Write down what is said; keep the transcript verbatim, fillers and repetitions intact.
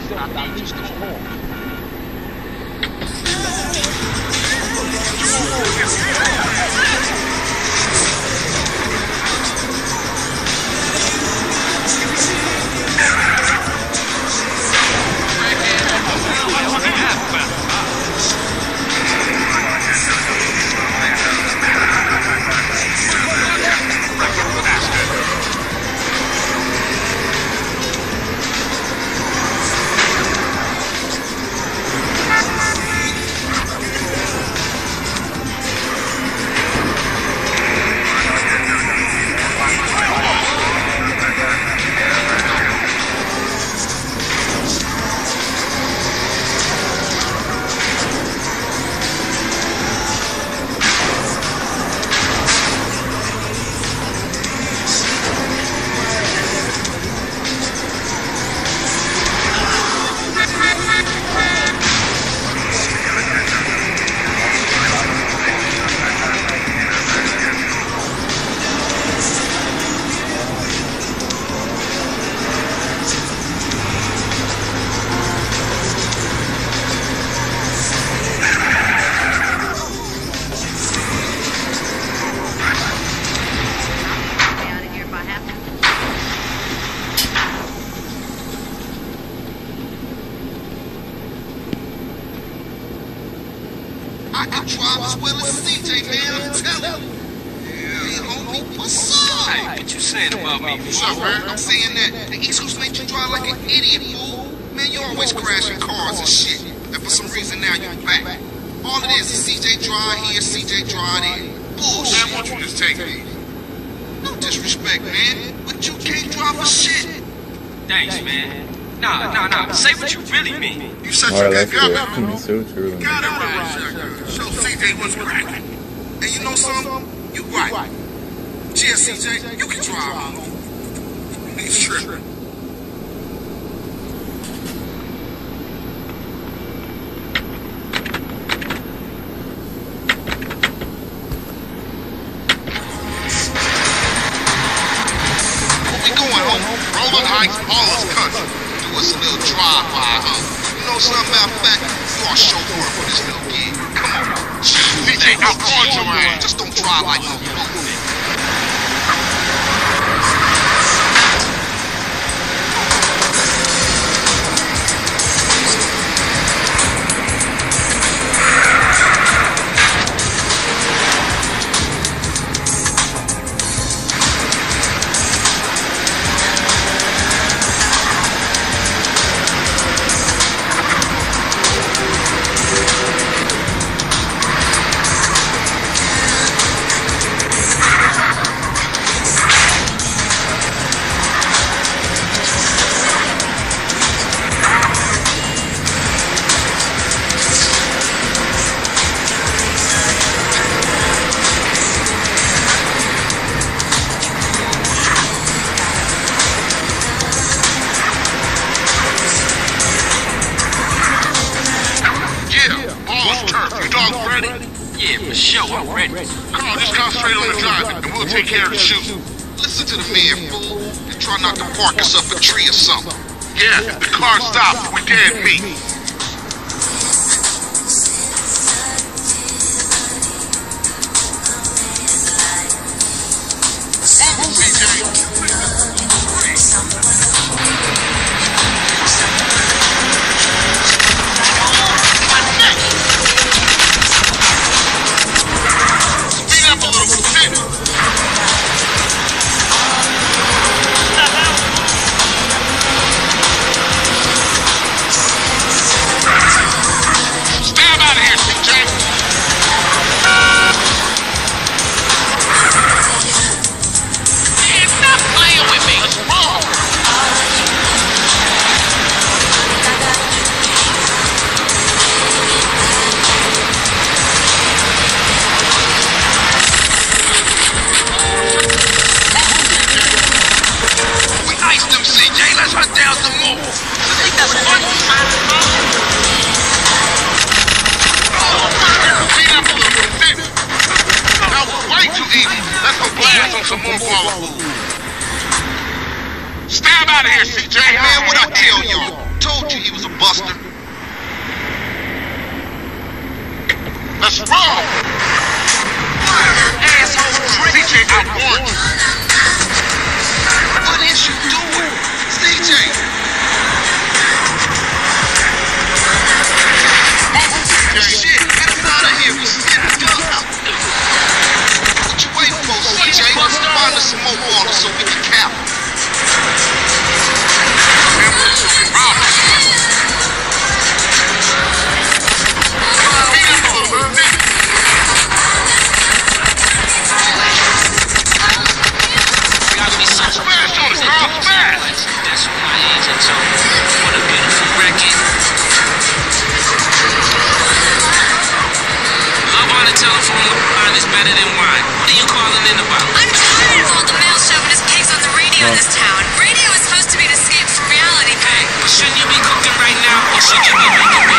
I can drive as well as C J, man, I'm telling you. Hey, homie, what's up? Hey, what you saying about me? What's up, man? I'm saying that the East Coast made you drive like an idiot, fool. Man, you always crashing cars and shit. And for some reason now you're back. All it is is C J drive here, C J drive there. Bullshit. Man, why don't you just take me? No disrespect, man, but you can't drive for shit. Thanks, man. Nah, nah, nah. Say what you really mean. You such Alright, a let's good do guy, it. man. So true. Got it right. Show C J what's cracking. And you know something? You right. Yeah, C J, you can drive, homie. He's tripping. Rolling Heights, Paul's country. Do us a little drive-by, huh? You know something about fact? You are chauffeur for this little gig. Come on. C J, I'll call your ass. Just don't drive like no fool. Yeah, for sure, I'm ready. Carl, just concentrate on the driving, and we'll take care of the shooting. Listen to the man, fool, and try not to park us up a tree or something. Yeah, the car stopped. We dead meat. Some more follow. Stab out of here, C J. Hey, man, what I tell y'all? Told you he was a buster. Let's roll! Asshole trick. C J, I warned you. What is you doing? C J! Shit, get him out of here. He's sitting duck. What you waiting for, C J? Find us some more water so we can cap him. Telephone line is better than wine. What are you calling in about? I'm tired of all the male chauvinist pigs on the radio in this town. Radio is supposed to be an escape from reality, Hey, well, shouldn't you be cooking right now? Or should you be making